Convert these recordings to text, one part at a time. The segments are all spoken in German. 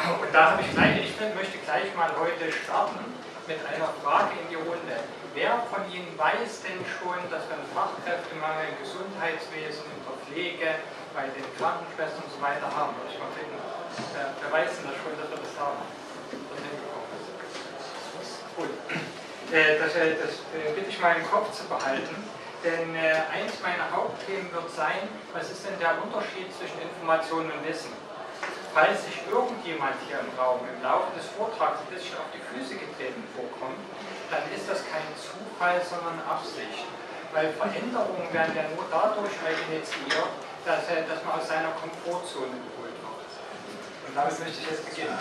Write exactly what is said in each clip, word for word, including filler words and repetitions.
Und da habe ich gleich, ich möchte gleich mal heute starten mit einer Frage in die Runde. Wer von Ihnen weiß denn schon, dass wir einen Fachkräftemangel im Gesundheitswesen, in der Pflege, bei den Krankenschwestern und so weiter haben? Ich mal finden, wer, wer weiß denn das schon, dass wir das haben? Gut. Äh, das, äh, das äh, bitte ich mal im Kopf zu behalten, denn äh, eins meiner Hauptthemen wird sein, was ist denn der Unterschied zwischen Information und Wissen? Falls sich irgendjemand hier im Raum im Laufe des Vortrags ein bisschen auf die Füße getreten vorkommt, dann ist das kein Zufall, sondern Absicht. Weil Veränderungen werden ja nur dadurch initiiert, dass, äh, dass man aus seiner Komfortzone geholt wird. Und damit möchte ich jetzt beginnen.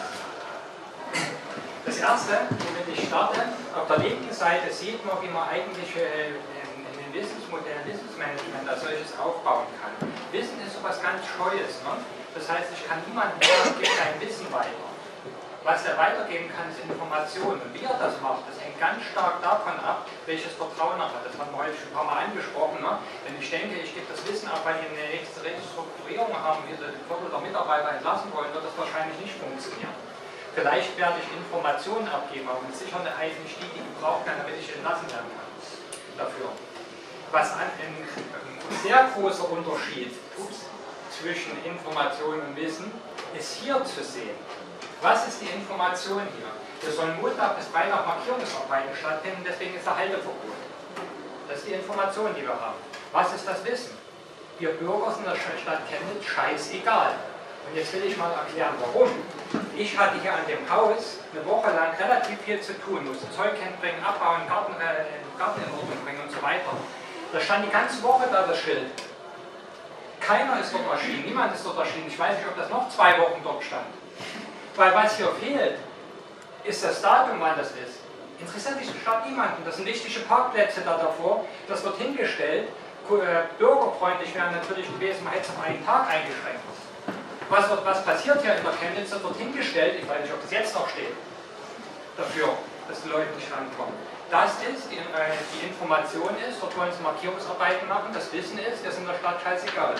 Das erste, womit ich starte, auf der linken Seite sieht man, wie man eigentlich äh, in den Wissensmodellen, Wissensmanagement als solches aufbauen kann. Wissen ist so etwas ganz Scheues. Ne? Das heißt, ich kann niemandem sagen, gib dein Wissen weiter. Was er weitergeben kann, ist Information. Und wie er das macht, das hängt ganz stark davon ab, welches Vertrauen er hat. Das haben wir heute schon ein paar Mal angesprochen. Ne? Wenn ich denke, ich gebe das Wissen ab, weil wir eine nächste Restrukturierung haben, wir ein Viertel der Mitarbeiter entlassen wollen, wird das wahrscheinlich nicht funktionieren. Vielleicht werde ich Informationen abgeben, aber mit Sicherheit nicht die, die gebraucht werden, damit ich entlassen werden kann. Dafür. Was ein, ein sehr großer Unterschied zwischen Information und Wissen ist hier zu sehen. Was ist die Information hier? Wir sollen Montag bis Freitag Markierungsarbeiten stattfinden, deswegen ist der Halteverbot. Das ist die Information, die wir haben. Was ist das Wissen? Wir Bürger sind in der Stadt Chemnitz scheißegal. Und jetzt will ich mal erklären, warum. Ich hatte hier an dem Haus eine Woche lang relativ viel zu tun, musste Zeug hinbringen, abbauen, Garten, äh, Garten in Ordnung bringen und so weiter. Da stand die ganze Woche da das Schild. Keiner ist dort erschienen, niemand ist dort erschienen. Ich weiß nicht, ob das noch zwei Wochen dort stand. Weil was hier fehlt, ist das Datum, wann das ist. Interessiert sich die Stadt niemanden. Das sind wichtige Parkplätze da davor, das wird hingestellt. Bürgerfreundlich wären natürlich gewesen, man hätte es auf einen Tag eingeschränkt. Was, wird, was passiert hier in der Chemnitz, das wird hingestellt, ich weiß nicht, ob das jetzt noch steht, dafür, dass die Leute nicht rankommen. Das ist, die, äh, die Information ist, dort wollen sie Markierungsarbeiten machen, das Wissen ist, das ist in der Stadt scheißegal.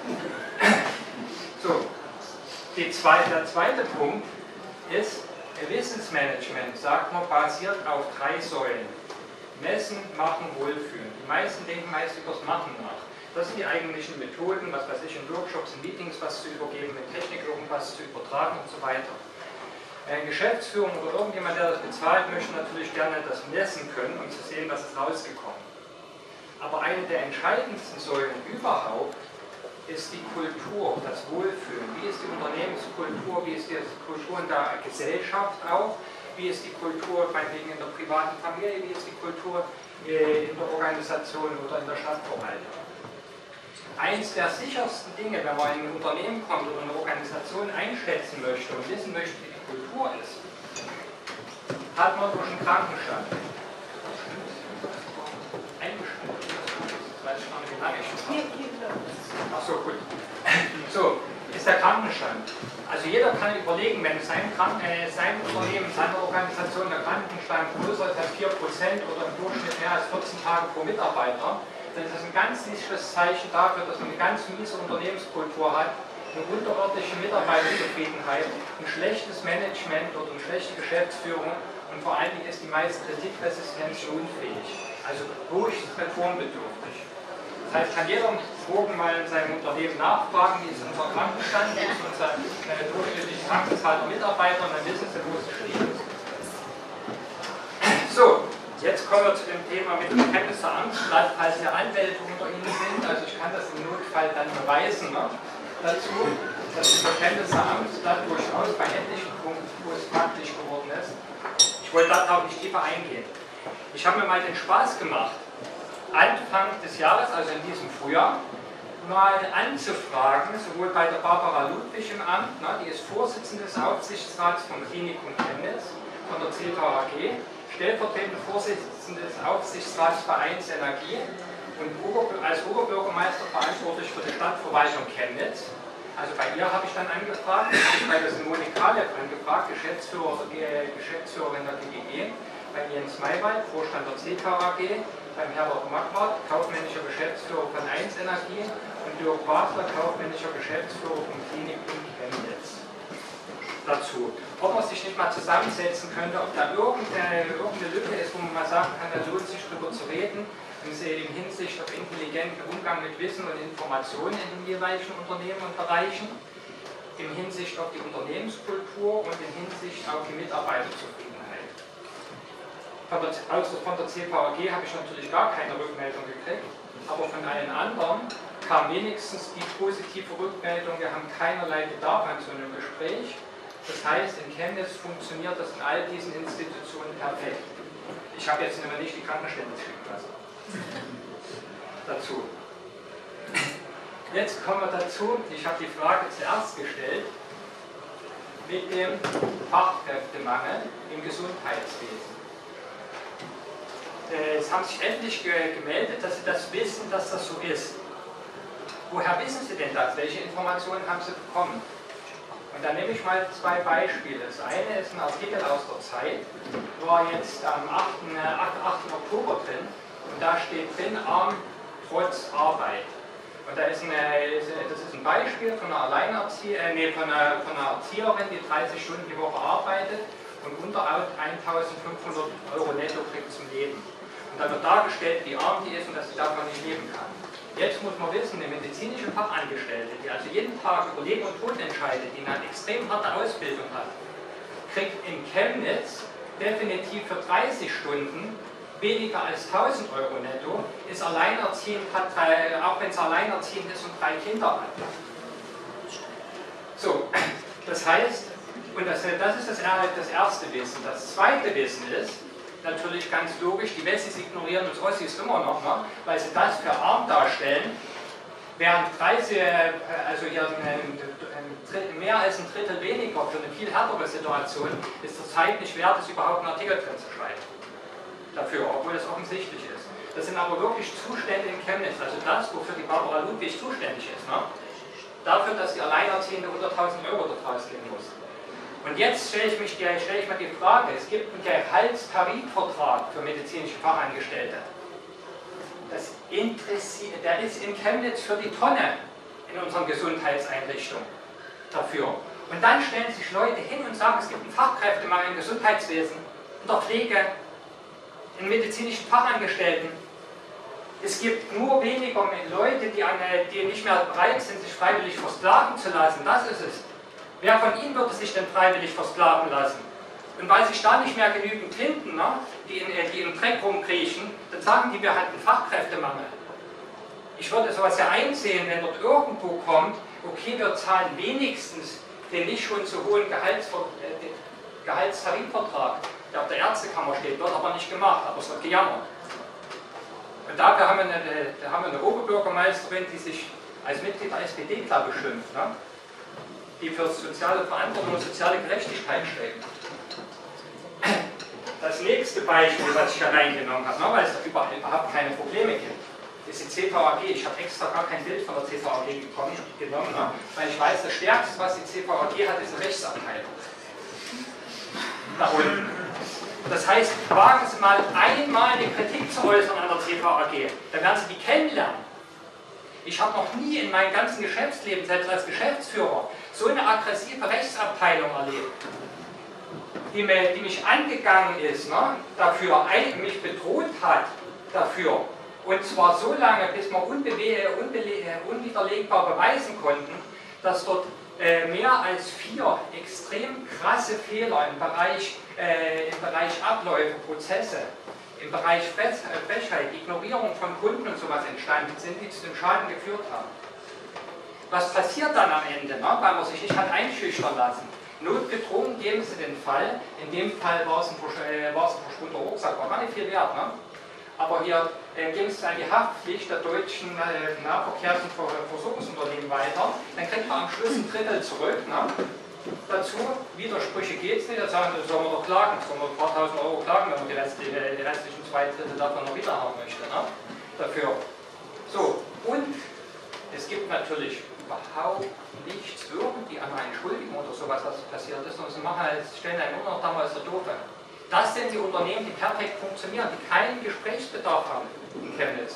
So, die zweite, der zweite Punkt ist, Wissensmanagement, sagt man, basiert auf drei Säulen. Messen, machen, wohlfühlen. Die meisten denken meist über das Machen nach. Das sind die eigentlichen Methoden, was weiß ich, in Workshops, in Meetings was zu übergeben, mit Technik irgendwas zu übertragen und so weiter. Eine Geschäftsführung oder irgendjemand, der das bezahlt, möchte natürlich gerne das messen können, um zu sehen, was ist rausgekommen. Aber eine der entscheidendsten Säulen überhaupt ist die Kultur, das Wohlfühlen. Wie ist die Unternehmenskultur, wie ist die Kultur in der Gesellschaft auch, wie ist die Kultur meinetwegen in der privaten Familie, wie ist die Kultur in der Organisation oder in der Stadtverwaltung. Eins der sichersten Dinge, wenn man in ein Unternehmen kommt oder eine Organisation einschätzen möchte und wissen möchte, wie die Kultur ist, hat man durch einen Krankenstand. Eingestellt. Das weiß ich noch nicht, wie lange ich schon habe. Achso, gut. So, ist der Krankenstand. Also jeder kann überlegen, wenn sein, Kranken, äh, sein Unternehmen, seine Organisation der Krankenstand größer ist als vier Prozent oder im Durchschnitt mehr als vierzehn Tage pro Mitarbeiter, dann ist das ein ganz sicheres Zeichen dafür, dass man eine ganz miese Unternehmenskultur hat, eine unterirrdische Mitarbeiterzufriedenheit, ein schlechtes Management oder eine schlechte Geschäftsführung und vor allen Dingen ist die meist Kritikresistenz unfähig, also höchst reformbedürftig. Das heißt, kann jeder morgen mal in seinem Unternehmen nachfragen, wie ist unser Krankenstand, wie ist unser äh, durchschnittliche Krankenzahl der Mitarbeiter und dann wissen sie, wo es steht. So. Jetzt kommen wir zu dem Thema mit dem Chemnitzer Amtsblatt, falls hier Anwälte unter Ihnen sind, also ich kann das im Notfall dann beweisen, ne, dazu, dass das Chemnitzer Amtsblatt durchaus bei etlichen Punkten praktisch geworden ist. Ich wollte darauf nicht tiefer eingehen. Ich habe mir mal den Spaß gemacht, Anfang des Jahres, also in diesem Frühjahr, mal anzufragen, sowohl bei der Barbara Ludwig im Amt, ne, die ist Vorsitzende des Aufsichtsrats vom Klinikum Chemnitz, von der C K A G, stellvertretende Vorsitzende des Aufsichtsrats Vereins Energie und als Oberbürgermeister verantwortlich für die Stadtverwaltung Chemnitz. Also bei ihr habe ich dann angefragt, bei der Simone Kalev angefragt, Geschäftsführer, äh, Geschäftsführerin der G G G, bei Jens Maywald, Vorstand der C K A G, beim Herbert Marquardt, kaufmännischer Geschäftsführer von eins Energie und Dirk Basler, kaufmännischer Geschäftsführer vom Klinikum Chemnitz. dazu. Ob man sich nicht mal zusammensetzen könnte, ob da irgendeine, irgendeine Lücke ist, wo man mal sagen kann, da lohnt sich drüber zu reden, in Hinsicht auf intelligenten Umgang mit Wissen und Informationen in den jeweiligen Unternehmen und Bereichen, in Hinsicht auf die Unternehmenskultur und in Hinsicht auf die Mitarbeiterzufriedenheit. Von der, also von der C V A G habe ich natürlich gar keine Rückmeldung gekriegt, aber von allen anderen kam wenigstens die positive Rückmeldung, wir haben keinerlei Bedarf an so einem Gespräch. Das heißt, in Chemnitz funktioniert das in all diesen Institutionen perfekt. Ich habe jetzt nämlich nicht die Krankenstände schicken lassen. Dazu. Jetzt kommen wir dazu, ich habe die Frage zuerst gestellt, mit dem Fachkräftemangel im Gesundheitswesen. Es haben sich endlich gemeldet, dass Sie das wissen, dass das so ist. Woher wissen Sie denn das? Welche Informationen haben Sie bekommen? Und da nehme ich mal zwei Beispiele. Das eine ist ein Artikel aus der Zeit, war jetzt am achten Oktober drin, und da steht drin, arm trotz Arbeit. Und da ist eine, das ist ein Beispiel von einer Alleinerzieherin, nee, von einer, von einer Erzieherin, die dreißig Stunden die Woche arbeitet und unter eintausendfünfhundert Euro netto kriegt zum Leben. Und da wird dargestellt, wie arm die ist und dass sie davon nicht leben kann. Jetzt muss man wissen, eine medizinische Fachangestellte, die also jeden Tag über Leben und Tod entscheidet, die eine extrem harte Ausbildung hat, kriegt in Chemnitz definitiv für dreißig Stunden weniger als tausend Euro netto, ist alleinerziehend, hat drei, auch wenn es alleinerziehend ist und drei Kinder hat. So, das heißt, und das, das ist das, das erste Wissen. Das zweite Wissen ist, natürlich ganz logisch, die Wessis ignorieren uns Ossis immer noch, ne, weil sie das für arm darstellen, während dreißig, also hier ein, ein, mehr als ein Drittel weniger für eine viel härtere Situation ist zurzeit nicht wert, es überhaupt einen Artikel drin zu schreiben. Dafür, obwohl das offensichtlich ist. Das sind aber wirklich Zustände in Chemnitz, also das, wofür die Barbara Ludwig zuständig ist. Ne? Dafür, dass die Alleinerziehende hunderttausend Euro daraus geben muss. Und jetzt stelle ich, mich die, stelle ich mir die Frage, es gibt einen Gehaltstarifvertrag für medizinische Fachangestellte. Das interessiert, der ist in Chemnitz für die Tonne in unseren Gesundheitseinrichtungen dafür. Und dann stellen sich Leute hin und sagen, es gibt einen Fachkräftemangel im Gesundheitswesen, in der Pflege, in medizinischen Fachangestellten. Es gibt nur weniger Leute, die, an, die nicht mehr bereit sind, sich freiwillig versklaven zu lassen. Das ist es. Wer von Ihnen würde sich denn freiwillig versklaven lassen? Und weil sich da nicht mehr genügend finden, ne, die, in, die im Dreck rumkriechen, dann sagen die, wir hatten Fachkräftemangel. Ich würde sowas ja einsehen, wenn dort irgendwo kommt, okay, wir zahlen wenigstens den nicht schon so hohen Gehalts, äh, Gehaltstarifvertrag, der auf der Ärztekammer steht, wird aber nicht gemacht, aber es wird gejammert. Und dafür haben wir eine, da haben wir eine Oberbürgermeisterin, die sich als Mitglied der S P D, glaube ich, schimpft, ne? Die für soziale Verantwortung und soziale Gerechtigkeit steht. Das nächste Beispiel, was ich hereingenommen habe, ne, weil es da überall überhaupt keine Probleme gibt, ist die C V A G. Ich habe extra gar kein Bild von der C V A G gekommen, genommen, ne, weil ich weiß, das Stärkste, was die C V A G hat, ist eine Rechtsabteilung. Da unten. Das heißt, wagen Sie mal einmal eine Kritik zu äußern an der C V A G, dann werden Sie die kennenlernen. Ich habe noch nie in meinem ganzen Geschäftsleben, selbst als Geschäftsführer, so eine aggressive Rechtsabteilung erlebt, die, mir, die mich angegangen ist, ne, dafür, mich bedroht hat dafür. Und zwar so lange, bis wir unwiderlegbar beweisen konnten, dass dort äh, mehr als vier extrem krasse Fehler im Bereich, äh, im Bereich Abläufe, Prozesse, im Bereich Frechheit, Ignorierung von Kunden und sowas entstanden sind, die zu dem Schaden geführt haben. Was passiert dann am Ende, ne, weil man sich nicht hat einschüchtern lassen? Notgedrungen geben Sie den Fall, in dem Fall war es ein, äh, war es ein verschwundener Rucksack, war gar nicht viel wert, ne? Aber hier äh, ging es an die Haftpflicht der deutschen äh, Nahverkehrs- und Versorgungsunternehmen weiter, dann kriegt man am Schluss ein Drittel zurück. Ne? Dazu, Widersprüche geht es nicht, da sagen wir, sollen wir doch klagen, sollen wir ein paar tausend Euro klagen, wenn man die, restlichen, die restlichen zwei Drittel davon noch wieder haben möchte. Ne? Dafür. So, und es gibt natürlich überhaupt nichts irgendwie an einer Entschuldigung oder sowas, was passiert ist, sondern sie machen halt, stellen einen immer noch damals der Doofe. Das sind die Unternehmen, die perfekt funktionieren, die keinen Gesprächsbedarf haben in Chemnitz.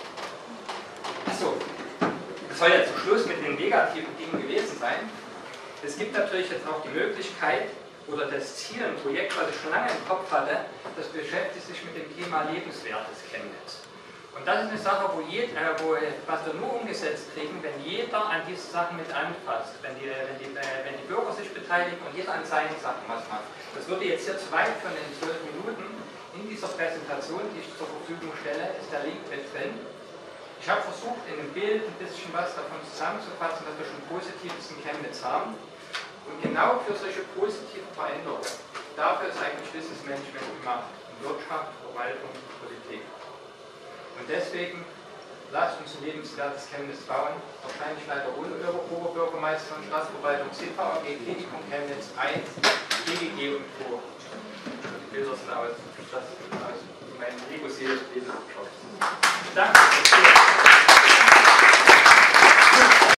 Achso, das soll ja zum Schluss mit den negativen Dingen gewesen sein. Es gibt natürlich jetzt auch die Möglichkeit oder das Ziel, ein Projekt, was ich schon lange im Kopf hatte, das beschäftigt sich mit dem Thema lebenswertes Chemnitz. Und das ist eine Sache, wo, jed, äh, wo was wir nur umgesetzt kriegen, wenn jeder an diese Sachen mit anfasst, wenn die, wenn, die, äh, wenn die Bürger sich beteiligen und jeder an seinen Sachen was macht. Das würde jetzt hier zu weit von den zwölf Minuten. In dieser Präsentation, die ich zur Verfügung stelle, ist der Link mit drin. Ich habe versucht, in dem Bild ein bisschen was davon zusammenzufassen, dass wir schon Positives in Chemnitz haben. Und genau für solche positiven Veränderungen, dafür ist eigentlich Wissensmanagement gemacht. In Wirtschaft, Verwaltung, Politik. Und deswegen lasst uns ein lebenswertes Chemnitz bauen. Wahrscheinlich leider ohne Oberbürgermeister und Staatsverwaltung C V A G, Klinikum Chemnitz eins, G G G und Co. Die Bilder sind aus, das ist aus meinem Lego-Serie. Danke.